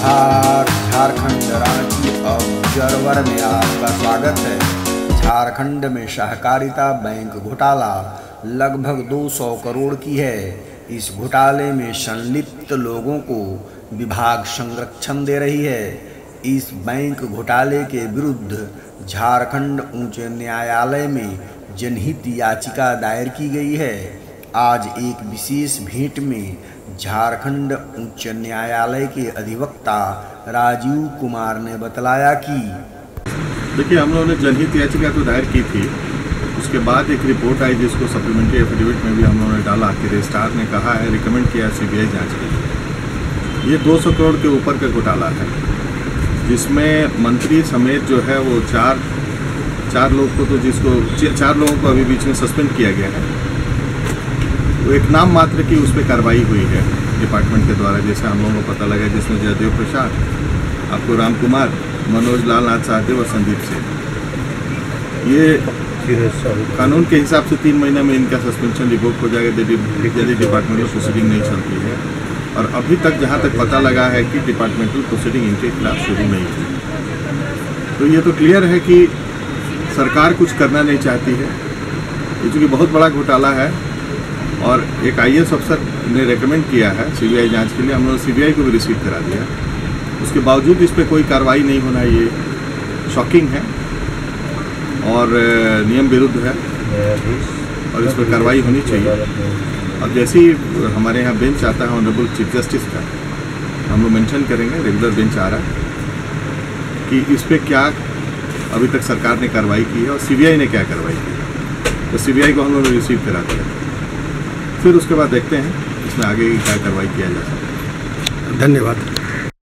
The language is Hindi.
नमस्कार। झारखंड रांची ऑब्जर्वर में आपका स्वागत है। झारखंड में सहकारिता बैंक घोटाला लगभग 200 करोड़ की है। इस घोटाले में संलिप्त लोगों को विभाग संरक्षण दे रही है। इस बैंक घोटाले के विरुद्ध झारखंड उच्च न्यायालय में जनहित याचिका दायर की गई है। आज एक विशेष भेंट में झारखंड उच्च न्यायालय के अधिवक्ता राजीव कुमार ने बतलाया कि देखिए, हम लोगों ने जनहित याचिका तो दायर की थी। उसके बाद एक रिपोर्ट आई जिसको सप्लीमेंट्री एफिडेविट में भी हम लोगों ने डाला कि रजिस्ट्रार ने कहा है, रिकमेंड किया सीबीआई जांच के लिए। ये 200 करोड़ के ऊपर का घोटाला है, जिसमें मंत्री समेत जो है वो चार लोग को, तो जिसको 4 लोगों को अभी बीच में सस्पेंड किया गया है। वो एक नाम मात्र की उस पर कार्रवाई हुई है डिपार्टमेंट के द्वारा, जैसे हम लोगों को पता लगा, जिसमें जयदेव प्रसाद, आपको राम कुमार, मनोज लाल नाथ साहदेव और संदीप सिंह। ये कानून के हिसाब से 3 महीने में इनका सस्पेंशन रिवोक हो जाएगा यदि डिपार्टमेंटल प्रोसीडिंग नहीं चलती है। और अभी तक जहाँ तक पता लगा है कि डिपार्टमेंटल प्रोसीडिंग इनके खिलाफ शुरू नहीं हुई। तो ये तो क्लियर है कि सरकार कुछ करना नहीं चाहती है। ये चूँकि बहुत बड़ा घोटाला है और एक IAS अफसर ने रेकमेंड किया है सीबीआई जांच के लिए, हम लोगों ने सीबीआई को भी रिसीव करा दिया। उसके बावजूद इस पर कोई कार्रवाई नहीं होना, ये शॉकिंग है और नियम विरुद्ध है और इस पर कार्रवाई होनी चाहिए। अब जैसे ही हमारे यहाँ बेंच आता है ऑनरेबल चीफ जस्टिस का, हम लोग मेंशन करेंगे, रेगुलर बेंच आ रहा है, कि इस पर क्या अभी तक सरकार ने कार्रवाई की है और सीबीआई ने क्या कार्रवाई की है। तो सीबीआई को हम लोग रिसीव करा दिया, फिर उसके बाद देखते हैं इसमें आगे क्या कार्रवाई किया जा सकता है। धन्यवाद।